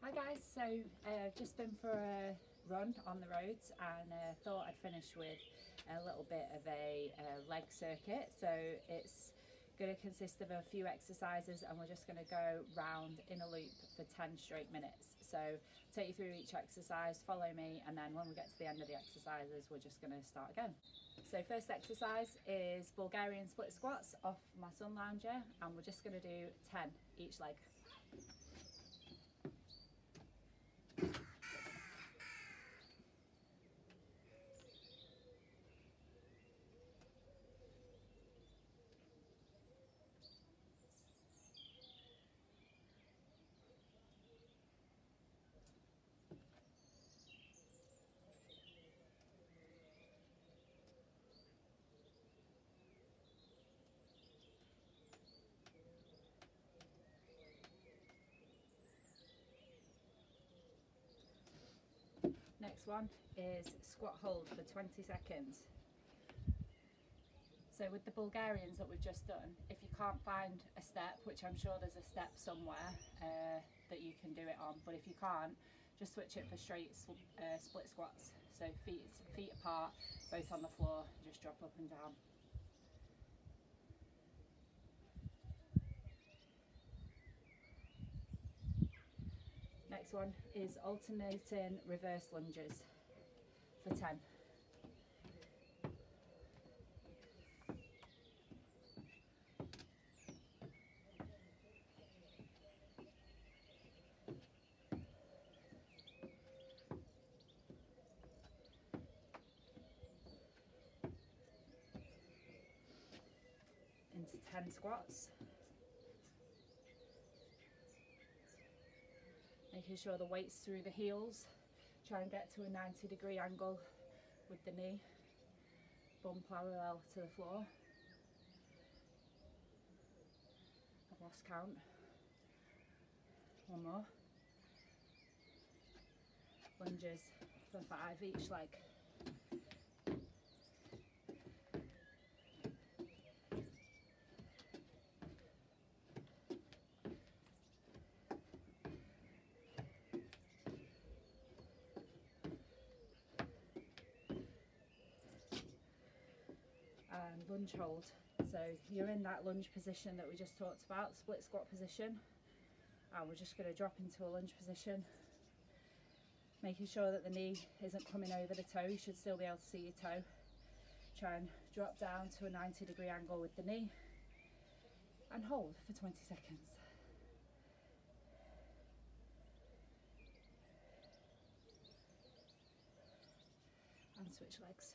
Hi guys, so just been for a run on the roads and thought I'd finish with a little bit of a leg circuit. So it's going to consist of a few exercises and we're just going to go round in a loop for 10 straight minutes. So I'll take you through each exercise, follow me, and then when we get to the end of the exercises we're just going to start again. So first exercise is Bulgarian split squats off my sun lounger, and we're just going to do 10 each leg. Next one is squat hold for 20 seconds. So with the Bulgarians that we've just done, if you can't find a step, which I'm sure there's a step somewhere that you can do it on, but if you can't, just switch it for straight split squats. So feet apart, both on the floor, just drop up and down. Next one is alternating reverse lunges for 10. Into 10 squats. Making sure the weight's through the heels. Try and get to a 90-degree angle with the knee, bum parallel to the floor. I've lost count. One more. Lunges for 5 each leg. And lunge hold. So you're in that lunge position that we just talked about, split squat position, and we're just going to drop into a lunge position, making sure that the knee isn't coming over the toe. You should still be able to see your toe. Try and drop down to a 90-degree angle with the knee and hold for 20 seconds. And switch legs.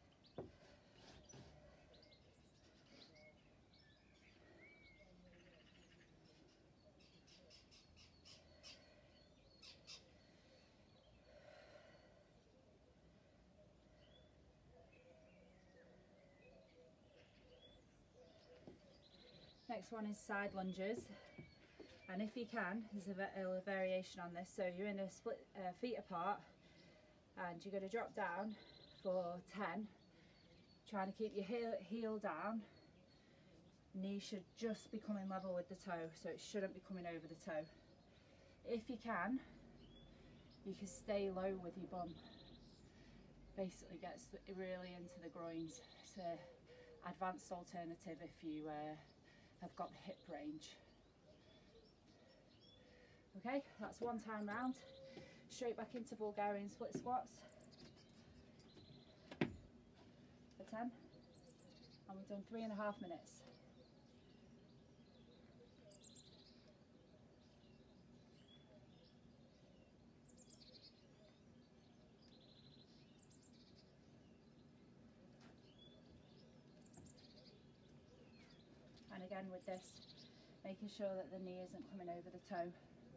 Next one is side lunges, and if you can, there's a variation on this. So you're in a split feet apart and you're going to drop down for 10, trying to keep your heel down. Knee should just be coming level with the toe, so it shouldn't be coming over the toe. If you can stay low with your bum. Basically gets really into the groins. It's an advanced alternative if you have got the hip range. Okay, that's one time round. Straight back into Bulgarian split squats for 10, and we've done 3.5 minutes. And again with this, making sure that the knee isn't coming over the toe.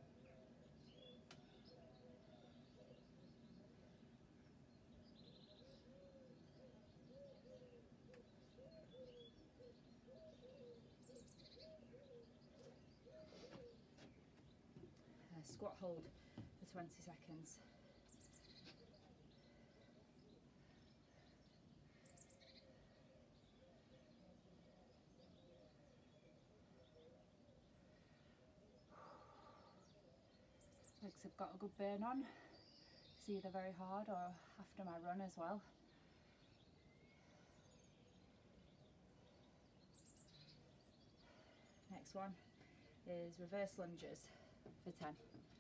Squat hold for 20 seconds. legs have got a good burn on. It's either very hard or after my run as well. Next one is reverse lunges for 10.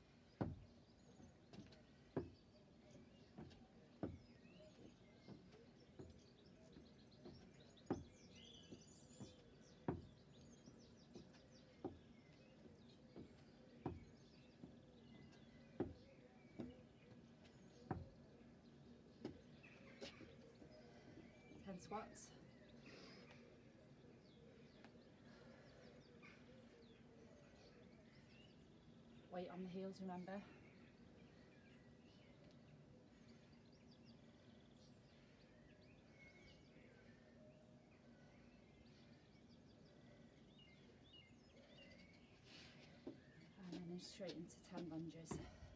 Squats. Weight on the heels, remember. And then straight into 10 lunges.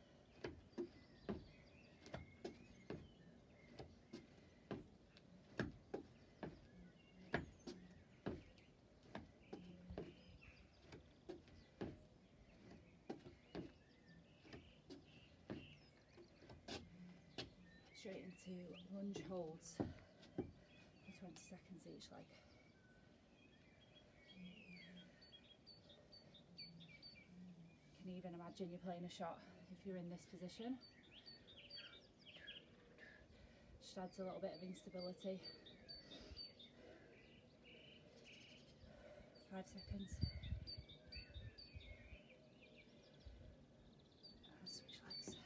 Straight into lunge holds for 20 seconds each leg. You can even imagine you're playing a shot if you're in this position. Just adds a little bit of instability. 5 seconds. Switch legs.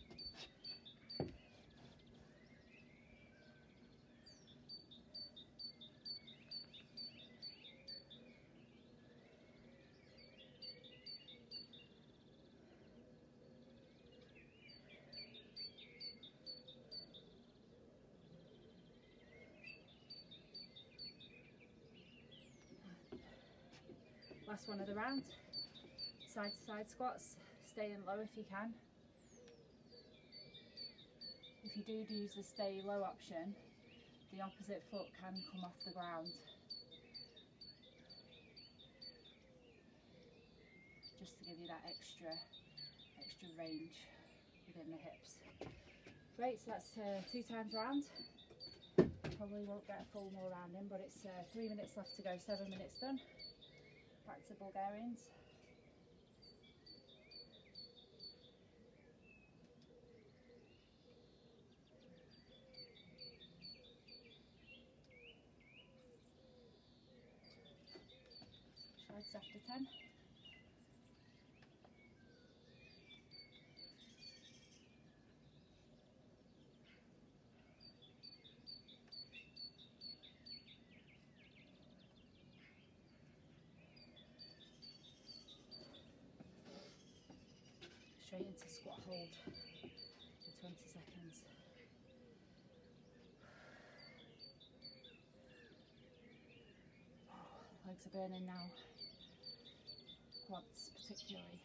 Last one of the round. Side to side squats, staying low if you can. If you do use the stay low option, the opposite foot can come off the ground. Just to give you that extra range within the hips. Great, so that's 2 times round. Probably won't get a full more round in, but it's 3 minutes left to go, 7 minutes done. Back to Bulgarians. Legs after 10. Straight into squat hold for 20 seconds. Legs are burning now, quads particularly.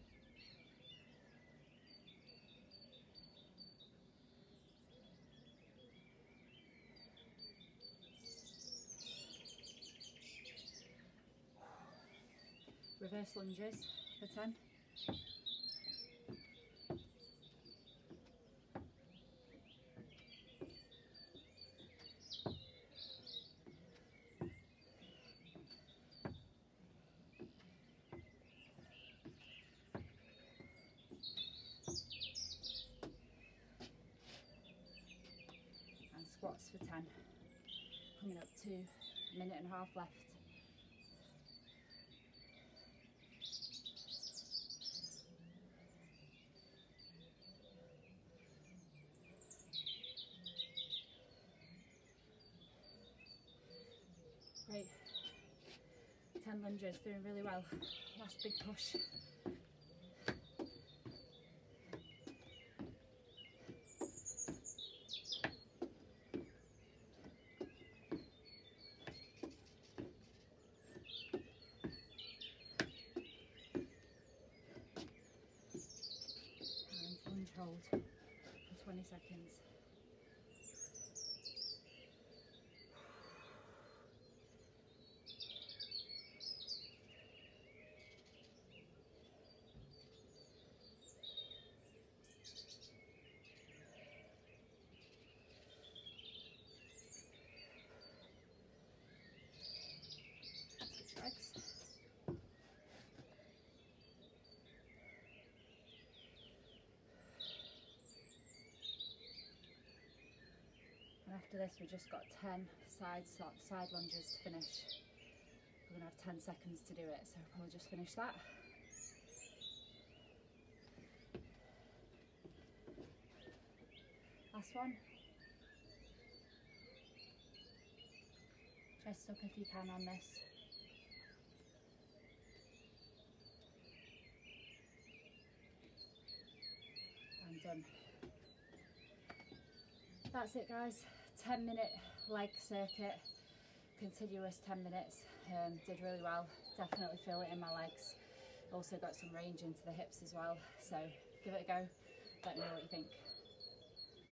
Reverse lunges for 10. Squats for 10. Coming up to a minute and a half left. Great. 10 lunges, doing really well. Last big push. Hold for 20 seconds. after this we just got 10 side lunges to finish. We're going to have 10 seconds to do it, so we'll probably just finish that. Last one. Chest up if you can on this. And done. That's it guys, 10-minute leg circuit, continuous 10 minutes, did really well, definitely feel it in my legs, also got some range into the hips as well, so give it a go, let me know what you think.